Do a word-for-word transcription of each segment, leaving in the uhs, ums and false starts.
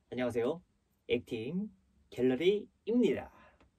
안녕하세요. 액팅 갤러리입니다.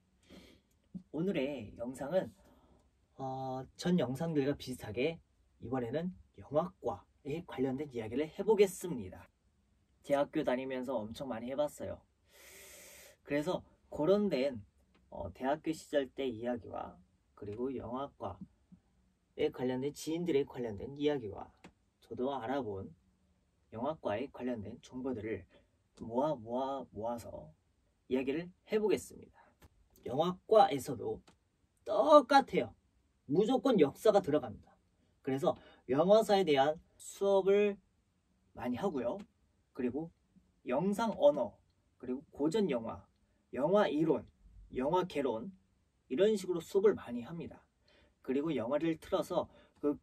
오늘의 영상은 어, 전 영상들과 비슷하게 이번에는 영화과에 관련된 이야기를 해보겠습니다. 대학교 다니면서 엄청 많이 해봤어요. 그래서 그런 데는 어, 대학교 시절 때 이야기와 그리고 영화과에 관련된 지인들에 관련된 이야기와 저도 알아본 영화과에 관련된 정보들을 모아 모아 모아서 이야기를 해보겠습니다. 영화과에서도 똑같아요. 무조건 역사가 들어갑니다. 그래서 영화사에 대한 수업을 많이 하고요. 그리고 영상 언어, 그리고 고전 영화, 영화 이론, 영화 개론 이런 식으로 수업을 많이 합니다. 그리고 영화를 틀어서 그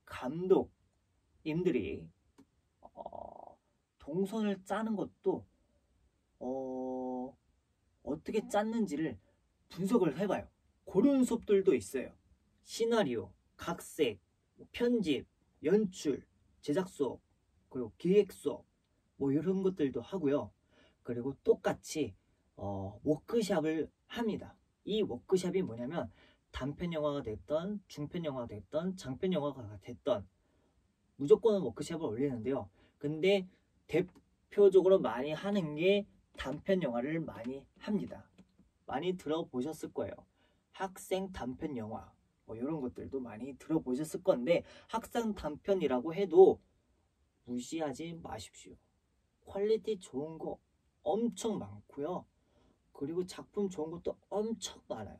감독님들이 어, 동선을 짜는 것도 어, 어떻게 짰는지를 분석을 해봐요. 그런 수업들도 있어요. 시나리오, 각색, 편집, 연출, 제작 수업, 그리고 기획 수업 뭐 이런 것들도 하고요. 그리고 똑같이 어, 워크샵을 합니다. 이 워크샵이 뭐냐면 단편 영화가 됐던 중편 영화가 됐던 장편 영화가 됐던 무조건 워크샵을 올리는데요. 근데 대표적으로 많이 하는 게 단편 영화를 많이 합니다. 많이 들어보셨을 거예요. 학생 단편 영화 뭐 이런 것들도 많이 들어보셨을 건데 학생 단편이라고 해도 무시하지 마십시오. 퀄리티 좋은 거 엄청 많고요. 그리고 작품 좋은 것도 엄청 많아요.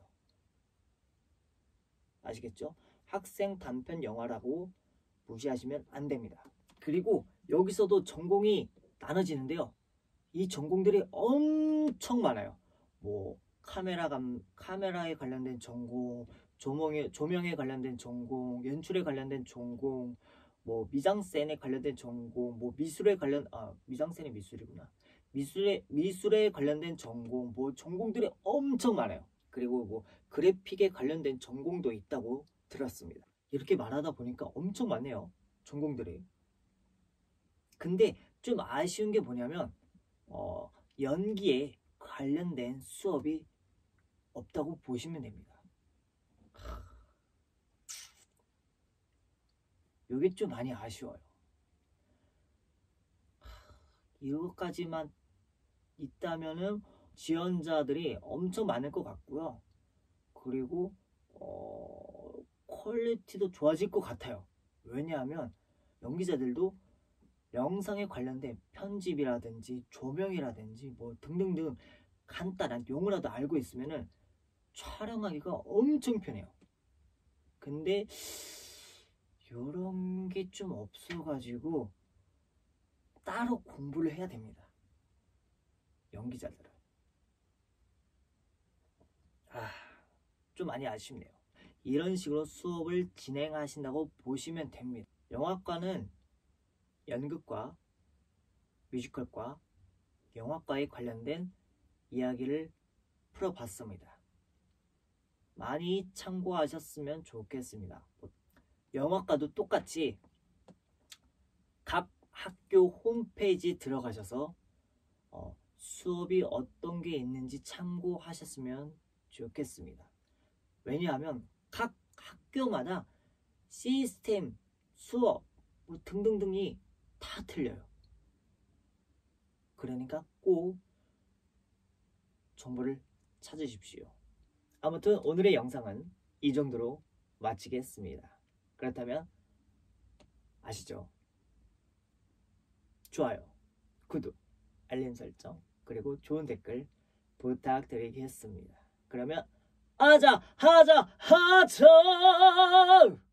아시겠죠? 학생 단편 영화라고 무시하시면 안 됩니다. 그리고 여기서도 전공이 나눠지는데요. 이 전공들이 엄청 많아요. 뭐 카메라 감, 카메라에 관련된 전공, 조명에, 조명에 관련된 전공, 연출에 관련된 전공, 뭐 미장센에 관련된 전공, 뭐 미술에 관련 아 미장센이 미술이구나. 미술에 미술에 관련된 전공, 뭐 전공들이 엄청 많아요. 그리고 뭐 그래픽에 관련된 전공도 있다고 들었습니다. 이렇게 말하다 보니까 엄청 많네요. 전공들이. 근데 좀 아쉬운 게 뭐냐면 어, 연기에 관련된 수업이 없다고 보시면 됩니다. 이게 좀 많이 아쉬워요. 이것까지만 있다면은 지원자들이 엄청 많을 것 같고요. 그리고 어, 퀄리티도 좋아질 것 같아요. 왜냐하면 연기자들도 영상에 관련된 편집이라든지 조명이라든지 뭐 등등등 간단한 용어라도 알고 있으면은 촬영하기가 엄청 편해요. 근데 요런 게 좀 없어가지고 따로 공부를 해야 됩니다. 연기자들은. 아, 좀 많이 아쉽네요. 이런 식으로 수업을 진행하신다고 보시면 됩니다. 영화과는 연극과 뮤지컬과 영화과에 관련된 이야기를 풀어봤습니다. 많이 참고하셨으면 좋겠습니다. 영화과도 똑같이 각 학교 홈페이지 들어가셔서 어, 수업이 어떤 게 있는지 참고하셨으면 좋겠습니다. 왜냐하면 각 학교마다 시스템, 수업 뭐 등등등이 다 틀려요. 그러니까 꼭 정보를 찾으십시오. 아무튼 오늘의 영상은 이 정도로 마치겠습니다. 그렇다면 아시죠? 좋아요, 구독, 알림 설정, 그리고 좋은 댓글 부탁드리겠습니다. 그러면 하자 하자 하자!